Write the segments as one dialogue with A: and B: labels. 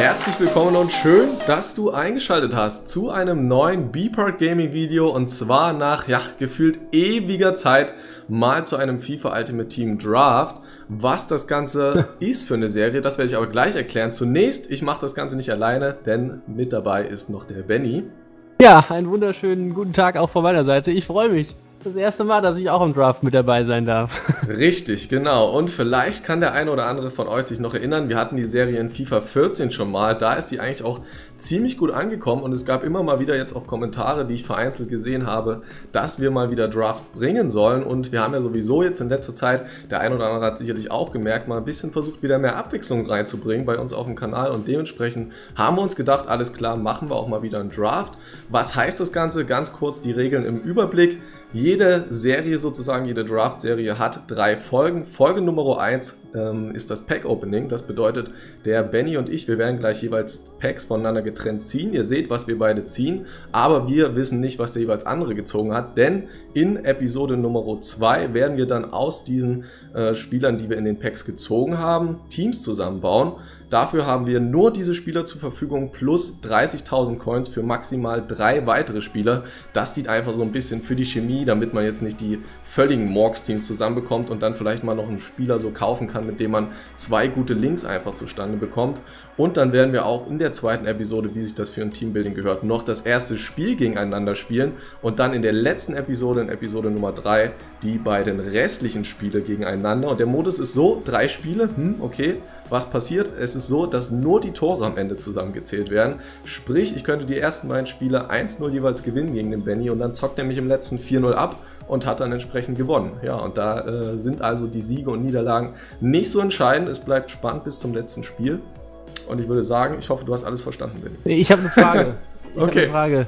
A: Herzlich willkommen und schön, dass du eingeschaltet hast zu einem neuen Bepark Gaming Video, und zwar nach gefühlt ewiger Zeit mal zu einem FIFA Ultimate Team Draft. Was das Ganze ist für eine Serie, das werde ich aber gleich erklären. Zunächst, ich mache das Ganze nicht alleine, denn mit dabei ist noch der Benny.
B: Ja, einen wunderschönen guten Tag auch von meiner Seite. Ich freue mich. Das erste Mal, dass ich auch im Draft mit dabei sein darf.
A: Richtig, genau. Und vielleicht kann der eine oder andere von euch sich noch erinnern, wir hatten die Serie in FIFA 14 schon mal. Da ist sie eigentlich auch ziemlich gut angekommen und es gab immer mal wieder jetzt auch Kommentare, die ich vereinzelt gesehen habe, dass wir mal wieder Draft bringen sollen. Und wir haben ja sowieso jetzt in letzter Zeit, der eine oder andere hat sicherlich auch gemerkt, mal ein bisschen versucht, wieder mehr Abwechslung reinzubringen bei uns auf dem Kanal. Und dementsprechend haben wir uns gedacht, alles klar, machen wir auch mal wieder einen Draft. Was heißt das Ganze? Ganz kurz die Regeln im Überblick. Jede Serie sozusagen, jede Draft-Serie hat 3 Folgen. Folge Nummer 1 ist das Pack-Opening. Das bedeutet, der Benny und ich, wir werden gleich jeweils Packs voneinander getrennt ziehen. Ihr seht, was wir beide ziehen, aber wir wissen nicht, was der jeweils andere gezogen hat, denn in Episode Nummer 2 werden wir dann aus diesen Spielern, die wir in den Packs gezogen haben, Teams zusammenbauen. Dafür haben wir nur diese Spieler zur Verfügung plus 30.000 Coins für maximal 3 weitere Spieler. Das dient einfach so ein bisschen für die Chemie, damit man jetzt nicht die völligen Morgs-Teams zusammenbekommt und dann vielleicht mal noch einen Spieler so kaufen kann, mit dem man 2 gute Links einfach zustande bekommt. Und dann werden wir auch in der zweiten Episode, wie sich das für ein Teambuilding gehört, noch das erste Spiel gegeneinander spielen und dann in der letzten Episode, in Episode Nummer 3, die beiden restlichen Spiele gegeneinander. Und der Modus ist so, 3 Spiele, okay. Was passiert? Es ist so, dass nur die Tore am Ende zusammengezählt werden. Sprich, ich könnte die ersten beiden Spiele 1-0 jeweils gewinnen gegen den Benny und dann zockt er mich im letzten 4-0 ab und hat dann entsprechend gewonnen. Ja, und da sind also die Siege und Niederlagen nicht so entscheidend. Es bleibt spannend bis zum letzten Spiel. Und ich würde sagen, ich hoffe, du hast alles verstanden, Benny.
B: Ich habe eine Frage.
A: Okay.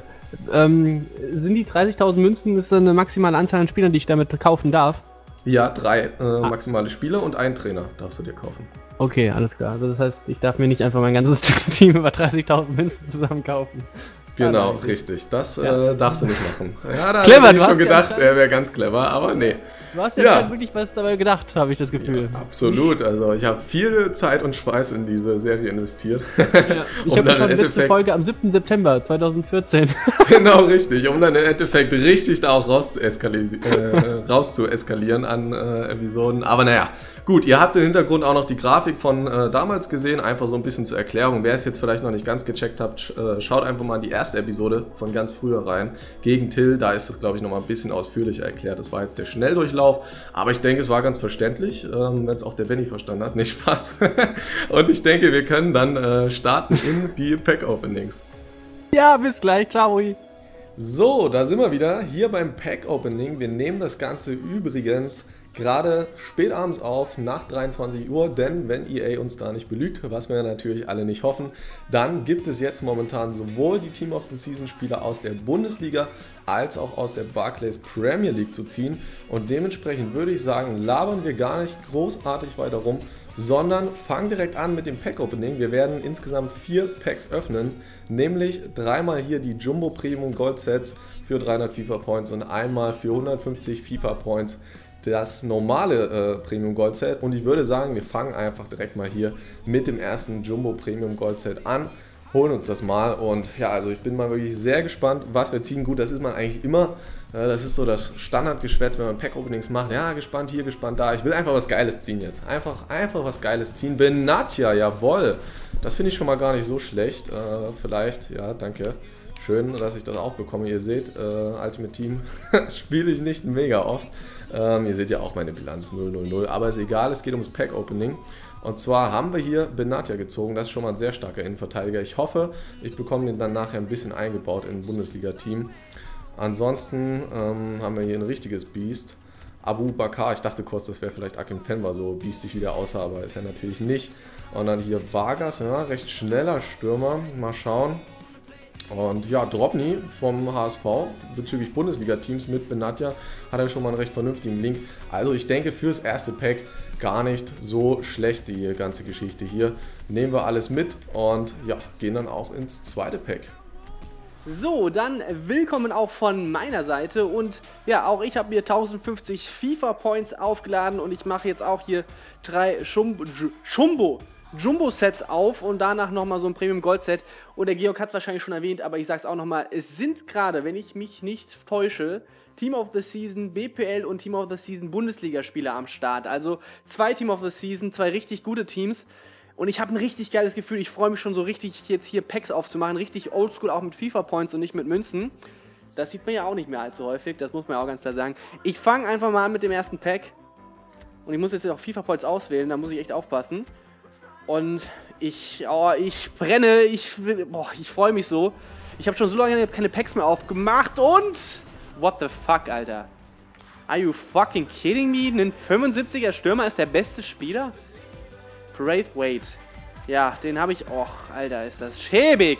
B: Sind die 30.000 Münzen, ist das eine maximale Anzahl an Spielern, die ich damit kaufen darf?
A: Ja, 3 maximale Spieler und einen Trainer darfst du dir kaufen.
B: Okay, alles klar. Also das heißt, ich darf mir nicht einfach mein ganzes Team über 30.000 Münzen zusammen kaufen.
A: Genau, richtig. Das darfst du nicht machen. Ja, da
B: clever,
A: hätte ich schon gedacht, er wäre ganz clever, aber nee.
B: Du hast ja wirklich was dabei gedacht, habe ich das Gefühl.
A: Ja, absolut. Also ich habe viel Zeit und Schweiß in diese Serie investiert.
B: Ja, ich habe schon die letzte Folge am 7. September 2014.
A: Genau, richtig. Um dann im Endeffekt richtig da auch raus zu eskalieren an Episoden. Aber naja, gut, ihr habt im Hintergrund auch noch die Grafik von damals gesehen. Einfach so ein bisschen zur Erklärung. Wer es jetzt vielleicht noch nicht ganz gecheckt hat, schaut einfach mal in die erste Episode von ganz früher rein. Gegen Till, da ist es, glaube ich, noch mal ein bisschen ausführlicher erklärt. Das war jetzt der Schnelldurchlauf. Aber ich denke, es war ganz verständlich, wenn es auch der Benny verstanden hat. Nicht Spaß. Und ich denke, wir können dann starten in die Pack-Openings.
B: Ja, bis gleich. Ciao.
A: So, da sind wir wieder hier beim Pack-Opening. Wir nehmen das Ganze übrigens gerade spät abends auf, nach 23 Uhr, denn wenn EA uns da nicht belügt, was wir natürlich alle nicht hoffen, dann gibt es jetzt momentan sowohl die Team of the Season Spieler aus der Bundesliga als auch aus der Barclays Premier League zu ziehen, und dementsprechend würde ich sagen, labern wir gar nicht großartig weiter rum, sondern fangen direkt an mit dem Pack-Opening. Wir werden insgesamt 4 Packs öffnen, nämlich 3-mal hier die Jumbo Premium Gold Sets für 300 FIFA Points und einmal für 150 FIFA Points das normale Premium Gold Set. Und ich würde sagen, wir fangen einfach direkt mal hier mit dem ersten Jumbo Premium Gold Set an, holen uns das mal, und ja, also ich bin mal wirklich sehr gespannt, was wir ziehen. Gut, das ist man eigentlich immer, das ist so das Standardgeschwätz, wenn man Pack-Openings macht. Ja, gespannt hier, gespannt da. Ich will einfach was Geiles ziehen jetzt. Einfach was Geiles ziehen. Benatia, jawohl. Das finde ich schon mal gar nicht so schlecht. Vielleicht, ja, danke. Schön, dass ich das auch bekomme. Ihr seht, Ultimate Team spiele ich nicht mega oft. Ihr seht ja auch meine Bilanz 0-0-0, aber ist egal, es geht ums Pack-Opening. Und zwar haben wir hier Benatia gezogen, das ist schon mal ein sehr starker Innenverteidiger. Ich hoffe, ich bekomme den dann nachher ein bisschen eingebaut in ein Bundesliga-Team. Ansonsten haben wir hier ein richtiges Biest. Abu Bakar, ich dachte kurz, das wäre vielleicht Akin Fenwa, so biestig wie der aussah, aber ist er natürlich nicht. Und dann hier Vargas, ja, recht schneller Stürmer, mal schauen. Und ja, Drobny vom HSV bezüglich Bundesliga-Teams mit Benatia hat er schon mal einen recht vernünftigen Link. Also ich denke, fürs erste Pack gar nicht so schlecht die ganze Geschichte hier. Nehmen wir alles mit und ja, gehen dann auch ins zweite Pack.
C: So, dann willkommen auch von meiner Seite, und ja, auch ich habe mir 1050 FIFA Points aufgeladen und ich mache jetzt auch hier 3 Jumbo Jumbo-Sets auf und danach nochmal so ein Premium-Gold-Set. Und der Georg hat es wahrscheinlich schon erwähnt, aber ich sag's auch nochmal, es sind gerade, wenn ich mich nicht täusche, Team of the Season BPL und Team of the Season Bundesligaspieler am Start. Also 2 Team of the Season, 2 richtig gute Teams. Und ich habe ein richtig geiles Gefühl, ich freue mich schon so richtig, jetzt hier Packs aufzumachen, richtig oldschool, auch mit FIFA-Points und nicht mit Münzen. Das sieht man ja auch nicht mehr allzu häufig, das muss man ja auch ganz klar sagen. Ich fange einfach mal an mit dem ersten Pack. Und ich muss jetzt auch FIFA-Points auswählen, da muss ich echt aufpassen. Und ich brenne, ich freue mich so. Ich habe schon so lange keine Packs mehr aufgemacht und... What the fuck, Alter? Are you fucking kidding me? Ein 75er Stürmer ist der beste Spieler? Braithwaite. Ja, den habe ich... Och, Alter, ist das schäbig.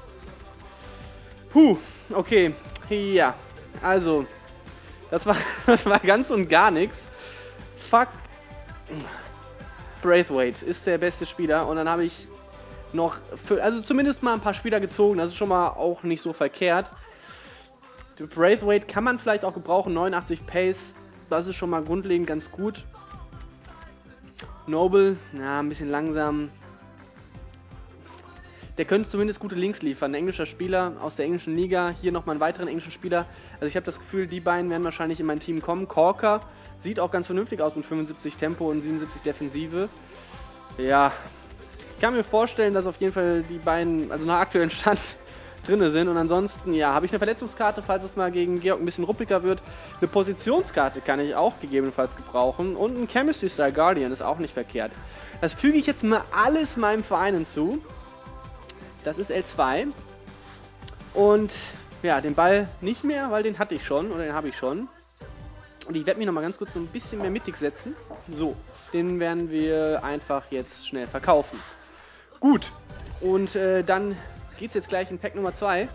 C: Puh, okay. Ja, also... Das war ganz und gar nichts. Fuck. Braithwaite ist der beste Spieler. Und dann habe ich noch... Also zumindest mal ein paar Spieler gezogen. Das ist schon mal auch nicht so verkehrt. Braithwaite kann man vielleicht auch gebrauchen. 89 Pace. Das ist schon mal grundlegend ganz gut. Noble, ja, ein bisschen langsam. Der könnte zumindest gute Links liefern. Ein englischer Spieler aus der englischen Liga. Hier nochmal einen weiteren englischen Spieler. Also ich habe das Gefühl, die beiden werden wahrscheinlich in mein Team kommen. Corker sieht auch ganz vernünftig aus mit 75 Tempo und 77 Defensive. Ja, ich kann mir vorstellen, dass auf jeden Fall die beiden, also nach aktuellem Stand, drin sind. Und ansonsten, ja, habe ich eine Verletzungskarte, falls es mal gegen Georg ein bisschen ruppiger wird. Eine Positionskarte kann ich auch gegebenenfalls gebrauchen. Und ein Chemistry Style Guardian ist auch nicht verkehrt. Das füge ich jetzt mal alles meinem Verein hinzu. Das ist L2. Und ja, den Ball nicht mehr, weil den hatte ich schon oder den habe ich schon. Und ich werde mich nochmal ganz kurz so ein bisschen mehr mittig setzen. So, den werden wir einfach jetzt schnell verkaufen. Gut, und dann geht es jetzt gleich in Pack Nummer 2.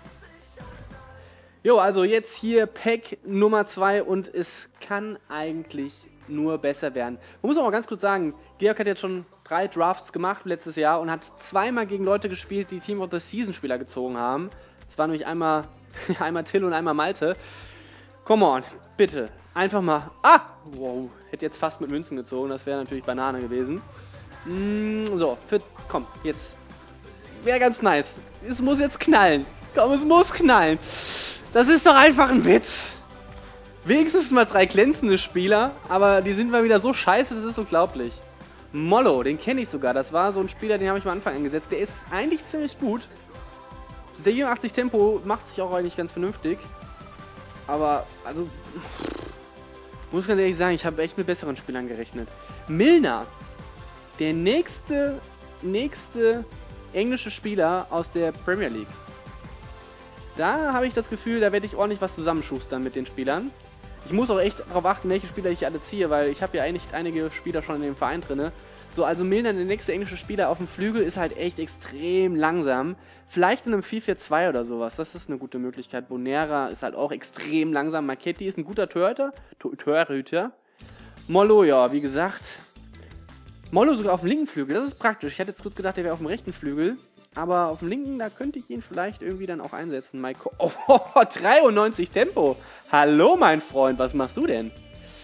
C: Jo, also jetzt hier Pack Nummer 2 und es kann eigentlich nur besser werden. Man muss auch mal ganz kurz sagen, Georg hat jetzt schon 3 Drafts gemacht letztes Jahr und hat zweimal gegen Leute gespielt, die Team of the Season Spieler gezogen haben. Das war nämlich einmal Till und einmal Malte. Come on, bitte, einfach mal... Ah! Wow, hätte jetzt fast mit Münzen gezogen, das wäre natürlich Banane gewesen. So, komm, jetzt... Wäre ganz nice. Es muss jetzt knallen. Komm, es muss knallen. Das ist doch einfach ein Witz. Wenigstens mal 3 glänzende Spieler, aber die sind mal wieder so scheiße, das ist unglaublich. Mollo, den kenne ich sogar. Das war so ein Spieler, den habe ich am Anfang angesetzt. Der ist eigentlich ziemlich gut. Der 84 Tempo macht sich auch eigentlich ganz vernünftig. Aber, also... muss ganz ehrlich sagen, ich habe echt mit besseren Spielern gerechnet. Milner. Der nächste englische Spieler aus der Premier League. Da habe ich das Gefühl, da werde ich ordentlich was zusammenschustern mit den Spielern. Ich muss auch echt darauf achten, welche Spieler ich alle ziehe, weil ich habe ja eigentlich einige Spieler schon in dem Verein drin. So, also Milner, der nächste englische Spieler auf dem Flügel, ist halt echt extrem langsam. Vielleicht in einem 4-4-2 oder sowas, das ist eine gute Möglichkeit. Bonera ist halt auch extrem langsam. Marchetti ist ein guter Torhüter. Mollo, ja, wie gesagt... Mollo sogar auf dem linken Flügel, das ist praktisch. Ich hätte jetzt kurz gedacht, der wäre auf dem rechten Flügel. Aber auf dem linken, da könnte ich ihn vielleicht irgendwie dann auch einsetzen. Oh, 93 Tempo. Hallo, mein Freund, was machst du denn?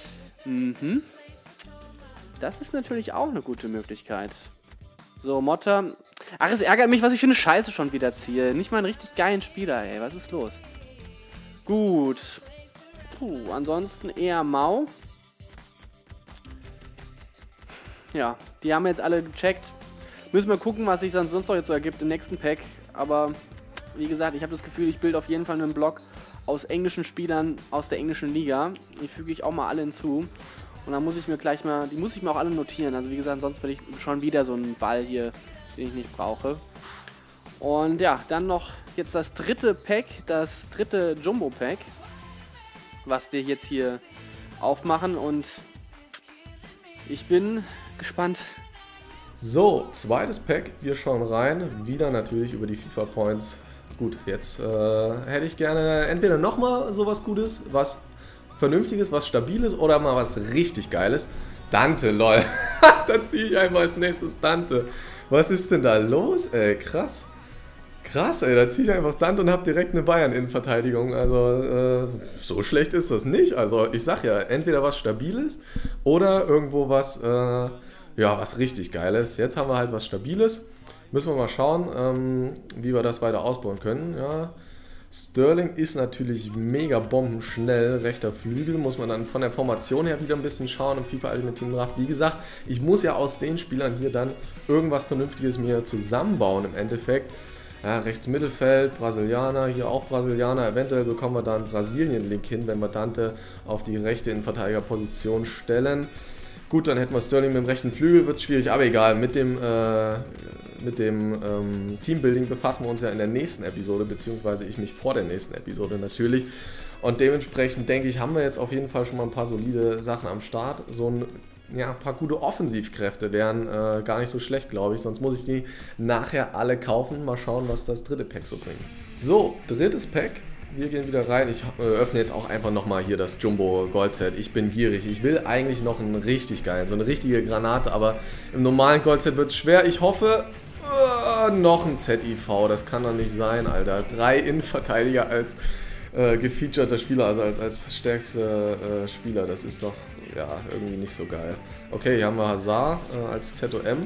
C: Das ist natürlich auch eine gute Möglichkeit. So, Motta. Ach, es ärgert mich, was ich für eine Scheiße schon wieder ziehe. Nicht mal einen richtig geilen Spieler, ey. Was ist los? Gut. Puh, ansonsten eher mau. Ja, die haben jetzt alle gecheckt. Müssen wir gucken, was sich dann sonst noch jetzt so ergibt im nächsten Pack. Aber wie gesagt, ich habe das Gefühl, ich bilde auf jeden Fall einen Block aus englischen Spielern aus der englischen Liga. Die füge ich auch mal alle hinzu. Und dann muss ich mir gleich mal, die muss ich mir auch alle notieren. Also wie gesagt, sonst will ich schon wieder so einen Ball hier, den ich nicht brauche. Und ja, dann noch jetzt das dritte Pack, das dritte Jumbo-Pack, was wir jetzt hier aufmachen. Und ich bin gespannt.
A: So, zweites Pack, wir schauen rein, wieder natürlich über die FIFA Points. Gut, jetzt hätte ich gerne entweder nochmal sowas Gutes, was Vernünftiges, was Stabiles oder mal was richtig Geiles. Dante, lol. Da ziehe ich einfach als nächstes Dante. Was ist denn da los, ey? Krass. Krass, ey, da ziehe ich einfach Dante und habe direkt eine Bayern-Innenverteidigung. Also, so schlecht ist das nicht. Also, ich sag ja, entweder was Stabiles oder irgendwo was... ja, was richtig Geiles. Jetzt haben wir halt was Stabiles. Müssen wir mal schauen, wie wir das weiter ausbauen können. Ja. Sterling ist natürlich mega bombenschnell, rechter Flügel, muss man dann von der Formation her wieder ein bisschen schauen im FIFA Ultimate Team Draft. Wie gesagt, ich muss ja aus den Spielern hier dann irgendwas Vernünftiges mir zusammenbauen im Endeffekt. Ja, rechts Mittelfeld, Brasilianer, hier auch Brasilianer, eventuell bekommen wir da einen Brasilien-Link hin, wenn wir Dante auf die rechte Innenverteidigerposition stellen. Gut, dann hätten wir Sterling mit dem rechten Flügel, wird es schwierig, aber egal, mit dem Teambuilding befassen wir uns ja in der nächsten Episode, beziehungsweise ich mich vor der nächsten Episode natürlich. Und dementsprechend denke ich, haben wir jetzt auf jeden Fall schon mal ein paar solide Sachen am Start. Ein paar gute Offensivkräfte wären gar nicht so schlecht, glaube ich. Sonst muss ich die nachher alle kaufen. Mal schauen, was das dritte Pack so bringt. So, drittes Pack. Wir gehen wieder rein. Ich öffne jetzt auch einfach nochmal hier das Jumbo Goldset. Ich bin gierig. Ich will eigentlich noch einen richtig geilen, so eine richtige Granate, aber im normalen Goldset wird es schwer. Ich hoffe, noch ein ZIV. Das kann doch nicht sein, Alter. 3 Innenverteidiger als gefeaturter Spieler, also als stärkster Spieler. Das ist doch ja irgendwie nicht so geil. Okay, hier haben wir Hazard als ZOM.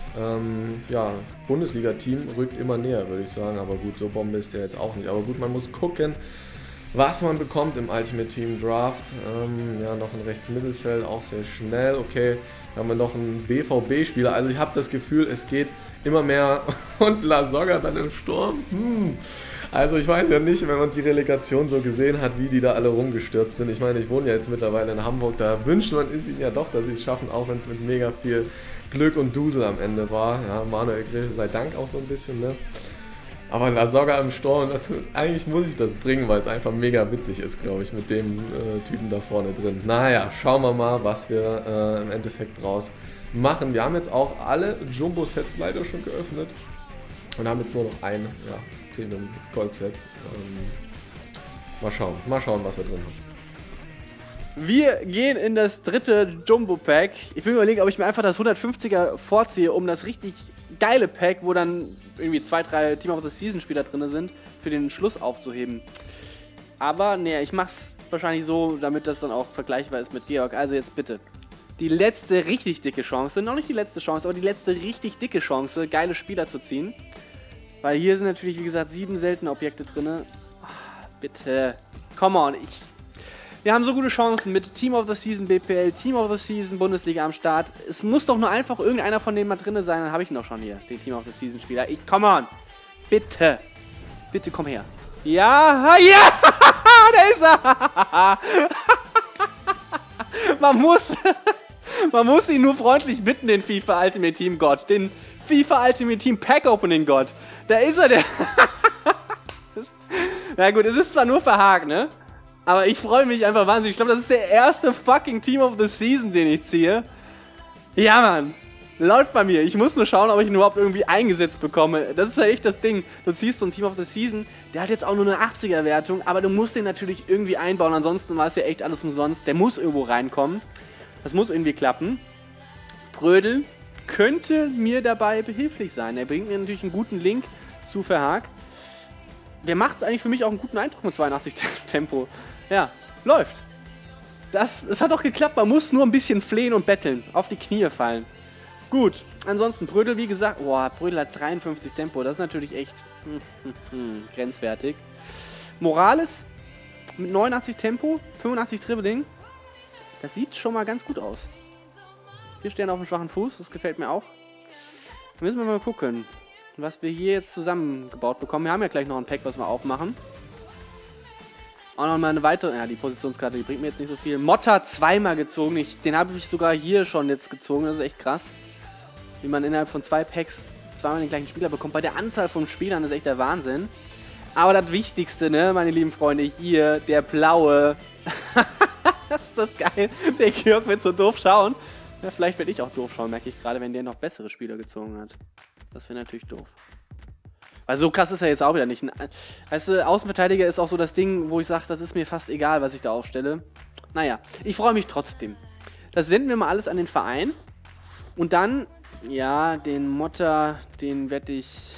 A: Ja, Bundesliga-Team rückt immer näher, würde ich sagen, aber gut, so Bombe ist der jetzt auch nicht. Aber gut, man muss gucken, was man bekommt im Ultimate Team Draft. Ja, noch ein Rechtsmittelfeld, auch sehr schnell. Okay, da haben wir noch einen BVB-Spieler. Also ich habe das Gefühl, es geht immer mehr und Lasogga dann im Sturm. Also ich weiß ja nicht, wenn man die Relegation so gesehen hat, wie die da alle rumgestürzt sind. Ich meine, ich wohne ja jetzt mittlerweile in Hamburg, da wünscht man es ihnen ja doch, dass sie es schaffen, auch wenn es mit mega viel Glück und Dusel am Ende war. Ja, Manuel Gräfe sei Dank auch so ein bisschen, ne? Aber Lasogga im Sturm, eigentlich muss ich das bringen, weil es einfach mega witzig ist, glaube ich, mit dem Typen da vorne drin. Naja, schauen wir mal, was wir im Endeffekt draus machen. Wir haben jetzt auch alle Jumbo-Sets leider schon geöffnet und haben jetzt nur noch ein Premium Gold-Set. Mal schauen, was wir drin haben.
C: Wir gehen in das dritte Jumbo-Pack. Ich will mir überlegen, ob ich mir einfach das 150er vorziehe, um das richtig geile Pack, wo dann irgendwie 2, 3 Team of the Season Spieler drin sind, für den Schluss aufzuheben. Aber nee, ich mach's wahrscheinlich so, damit das dann auch vergleichbar ist mit Georg. Also jetzt bitte. Die letzte richtig dicke Chance, noch nicht die letzte Chance, aber die letzte richtig dicke Chance, geile Spieler zu ziehen. Weil hier sind natürlich, wie gesagt, 7 seltene Objekte drin. Bitte. Come on, wir haben so gute Chancen mit Team of the Season BPL, Team of the Season Bundesliga am Start. Es muss doch nur einfach irgendeiner von denen mal drin sein, dann habe ich ihn doch schon hier, den Team of the Season Spieler. Come on. Bitte. Bitte komm her. Ja, ja, da ist er. Man muss ihn nur freundlich bitten, den FIFA Ultimate Team Gott, den FIFA Ultimate Team Pack Opening Gott. Da ist er, der. Na gut, es ist zwar nur verhakt, ne? Aber ich freue mich einfach wahnsinnig. Ich glaube, das ist der erste fucking Team of the Season, den ich ziehe. Ja, Mann. Läuft bei mir. Ich muss nur schauen, ob ich ihn überhaupt irgendwie eingesetzt bekomme. Das ist ja echt das Ding. Du ziehst so ein Team of the Season, der hat jetzt auch nur eine 80er-Wertung, aber du musst den natürlich irgendwie einbauen. Ansonsten war es ja echt alles umsonst. Der muss irgendwo reinkommen. Das muss irgendwie klappen. Brödel könnte mir dabei behilflich sein. Er bringt mir natürlich einen guten Link zu Verhaag. Der macht eigentlich für mich auch einen guten Eindruck mit 82 Tempo. Ja, läuft. Es hat auch geklappt, man muss nur ein bisschen flehen und betteln. Auf die Knie fallen. Gut, ansonsten Brödel, wie gesagt, Brödel hat 53 Tempo, das ist natürlich echt grenzwertig. Morales mit 89 Tempo, 85 Dribbling. Das sieht schon mal ganz gut aus. 4 Sterne auf dem schwachen Fuß, das gefällt mir auch. Da müssen wir mal gucken, was wir hier jetzt zusammengebaut bekommen. Wir haben ja gleich noch ein Pack, was wir aufmachen. Auch noch mal eine weitere, ja, die Positionskarte, die bringt mir jetzt nicht so viel. Motta zweimal gezogen, den habe ich sogar hier schon jetzt gezogen, das ist echt krass. Wie man innerhalb von 2 Packs zweimal den gleichen Spieler bekommt. Bei der Anzahl von Spielern ist echt der Wahnsinn. Aber das Wichtigste, ne, meine lieben Freunde, hier, der blaue. Das ist das geil. Der Georg wird so doof schauen. Ja, vielleicht werde ich auch doof schauen, merke ich gerade, wenn der noch bessere Spieler gezogen hat. Das wäre natürlich doof. Weil so krass ist er jetzt auch wieder nicht. Weißt du, Außenverteidiger ist auch so das Ding, wo ich sage, das ist mir fast egal, was ich da aufstelle. Naja, ich freue mich trotzdem. Das senden wir mal alles an den Verein. Und dann, ja, den Motta, den werde ich...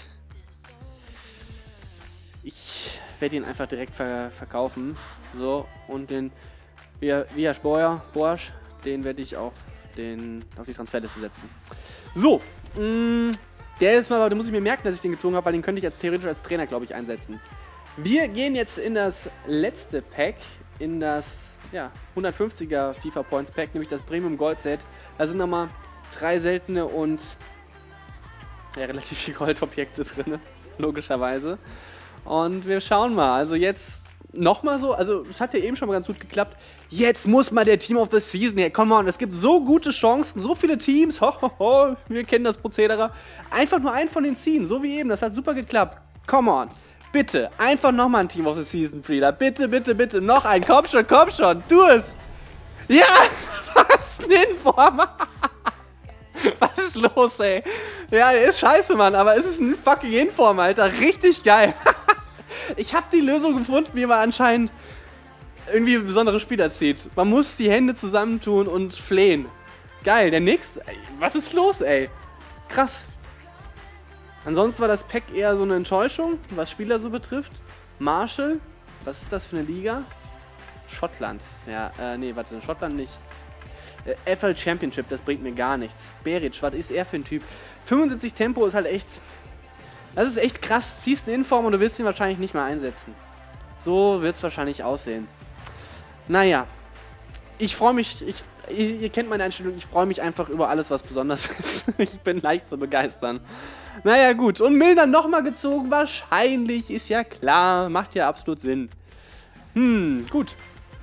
C: Ich werde ihn einfach direkt verkaufen. So, und den Borsch, den werde ich auch die Transferliste setzen. So, der muss ich mir merken, dass ich den gezogen habe, weil den könnte ich theoretisch als Trainer, glaube ich, einsetzen. Wir gehen jetzt in das letzte Pack, in das 150er FIFA Points Pack, nämlich das Premium Gold Set. Da sind nochmal 3 seltene und relativ viele Goldobjekte drin, logischerweise. Und wir schauen mal, also jetzt nochmal so, also es hat ja eben schon mal ganz gut geklappt. Jetzt muss mal der Team of the Season her, come on, es gibt so gute Chancen, so viele Teams, wir kennen das Prozedere. Einfach nur einen von den ziehen, so wie eben, das hat super geklappt. Come on, bitte, einfach nochmal ein Team of the Season, Breeder, bitte, bitte, bitte, noch ein, komm schon, tu es. Ja, was ein Informer. Was ist los, ey? Ja, der ist scheiße, Mann, aber es ist ein fucking Informer, Alter, richtig geil. Ich habe die Lösung gefunden, wie man anscheinend irgendwie besondere Spieler zieht. Man muss die Hände zusammentun und flehen. Geil, der nächste. Ey, was ist los, ey? Krass. Ansonsten war das Pack eher so eine Enttäuschung, was Spieler so betrifft. Marshall, was ist das für eine Liga? Schottland. Ja, nee, warte, Schottland nicht. FL Championship, das bringt mir gar nichts. Beric, was ist er für ein Typ? 75 Tempo ist halt echt... Das ist echt krass. Ziehst einen Inform und du willst ihn wahrscheinlich nicht mehr einsetzen. So wird es wahrscheinlich aussehen. Naja. Ich freue mich... Ihr kennt meine Einstellung. Ich freue mich einfach über alles, was besonders ist. Ich bin leicht zu begeistern. Naja, gut. Und Milner nochmal gezogen. Wahrscheinlich. Ist ja klar. Macht ja absolut Sinn. Gut.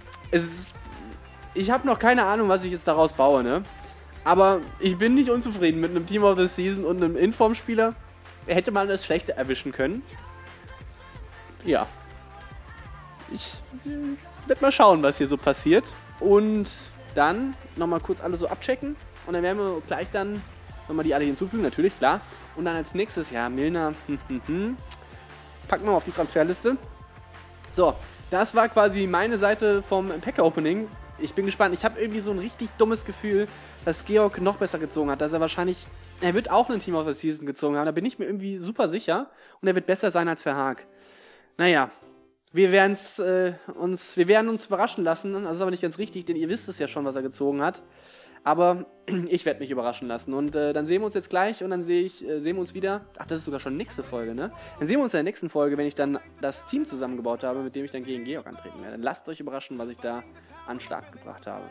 C: Ich habe noch keine Ahnung, was ich jetzt daraus baue, ne? Aber ich bin nicht unzufrieden mit einem Team of the Season und einem Inform-Spieler. Hätte man das Schlechte erwischen können. Ja. Ich werde mal schauen, was hier so passiert. Und dann nochmal kurz alle so abchecken. Und dann werden wir gleich dann nochmal die alle hinzufügen, natürlich, klar. Und dann als nächstes, ja, Milner. Packen wir mal auf die Transferliste. So, das war quasi meine Seite vom Pack-Opening. Ich bin gespannt. Ich habe irgendwie so ein richtig dummes Gefühl, dass Georg noch besser gezogen hat. Dass er wahrscheinlich... Er wird auch ein Team of the Season gezogen haben. Da bin ich mir irgendwie super sicher. Und er wird besser sein als Verhaag. Naja. Wir werden uns überraschen lassen. Das ist aber nicht ganz richtig, denn ihr wisst es ja schon, was er gezogen hat. Aber ich werde mich überraschen lassen. Und dann sehen wir uns jetzt gleich und dann sehen wir uns wieder. Ach, das ist sogar schon nächste Folge, ne? Dann sehen wir uns in der nächsten Folge, wenn ich dann das Team zusammengebaut habe, mit dem ich dann gegen Georg antreten werde. Dann lasst euch überraschen, was ich da an Start gebracht habe.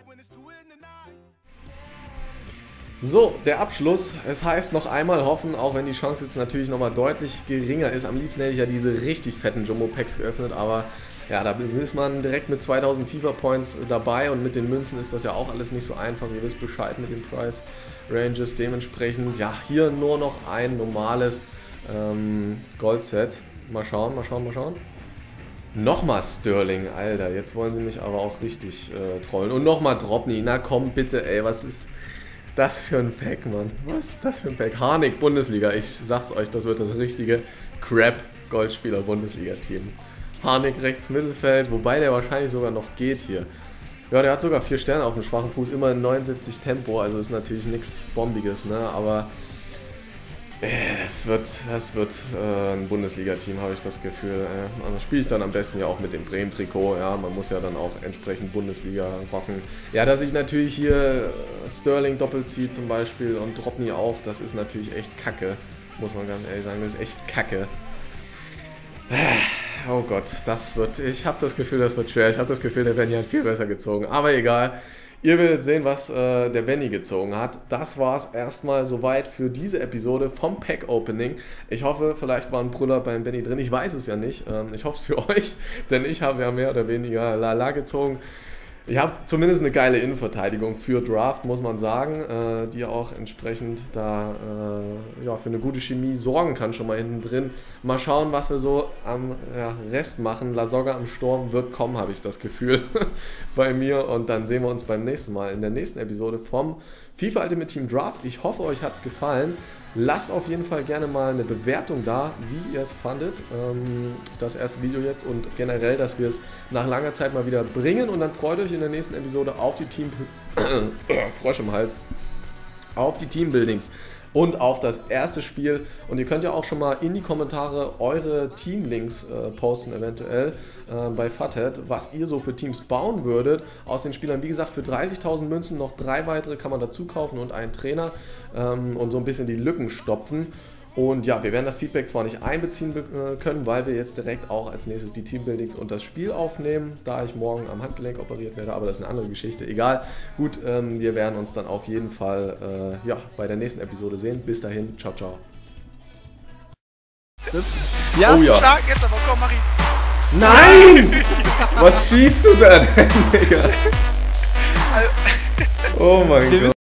A: So, der Abschluss. Es heißt noch einmal hoffen, auch wenn die Chance jetzt natürlich nochmal deutlich geringer ist. Am liebsten hätte ich ja diese richtig fetten Jumbo-Packs geöffnet, aber ja, da ist man direkt mit 2000 FIFA-Points dabei und mit den Münzen ist das ja auch alles nicht so einfach. Ihr wisst Bescheid mit den Price Ranges. Dementsprechend, ja, hier nur noch ein normales Gold-Set. Mal schauen. Nochmal Sterling, Alter, jetzt wollen sie mich aber auch richtig trollen. Und nochmal Dropny, na komm bitte, ey, was ist das für ein Pack, Mann? Was ist das für ein Pack? Harnik, Bundesliga, ich sag's euch, das wird das richtige Crap-Goldspieler-Bundesliga-Team. Harnik rechts Mittelfeld, wobei der wahrscheinlich sogar noch geht hier. Ja, der hat sogar 4 Sterne auf dem schwachen Fuß, immer in 79 Tempo, also ist natürlich nichts Bombiges, ne, aber das wird ein Bundesliga-Team, habe ich das Gefühl. Das spiele ich dann am besten ja auch mit dem Bremen-Trikot. Ja, man muss ja dann auch entsprechend Bundesliga rocken. Ja, dass ich natürlich hier Sterling doppelt ziehe zum Beispiel und Dropny auch, das ist natürlich echt kacke. Muss man ganz ehrlich sagen, das ist echt kacke. Oh Gott, ich habe das Gefühl, das wird schwer. Ich habe das Gefühl, der Benny hat viel besser gezogen. Aber egal. Ihr werdet sehen, was der Benny gezogen hat. Das war es erstmal soweit für diese Episode vom Pack Opening. Ich hoffe, vielleicht war ein Brüller beim Benny drin. Ich weiß es ja nicht. Ich hoffe es für euch, denn ich habe ja mehr oder weniger Lala gezogen. Ich habe zumindest eine geile Innenverteidigung für Draft, muss man sagen, die auch entsprechend da ja, für eine gute Chemie sorgen kann, schon mal hinten drin. Mal schauen, was wir so am Rest machen. Lasogga am Sturm wird kommen, habe ich das Gefühl, bei mir. Und dann sehen wir uns beim nächsten Mal in der nächsten Episode vom FIFA Ultimate Team Draft. Ich hoffe, euch hat es gefallen. Lasst auf jeden Fall gerne mal eine Bewertung da, wie ihr es fandet, das erste Video jetzt und generell, dass wir es nach langer Zeit mal wieder bringen und dann freut euch in der nächsten Episode auf die Team Frosch im Hals auf die Teambuildings und auf das erste Spiel. Und ihr könnt ja auch schon mal in die Kommentare eure Teamlinks posten, eventuell bei Fathead, was ihr so für Teams bauen würdet aus den Spielern. Wie gesagt, für 30.000 Münzen noch 3 weitere kann man dazu kaufen und einen Trainer und so ein bisschen die Lücken stopfen. Und ja, wir werden das Feedback zwar nicht einbeziehen können, weil wir jetzt direkt auch als nächstes die Teambuildings und das Spiel aufnehmen, da ich morgen am Handgelenk operiert werde, aber das ist eine andere Geschichte. Egal, gut, wir werden uns dann auf jeden Fall ja, bei der nächsten Episode sehen. Bis dahin, ciao, ciao.
C: Ja,
A: oh ja.
D: Stark, jetzt aber, komm, mach ihn.
A: Nein! Was schießt du denn, Digga? Oh mein Gott.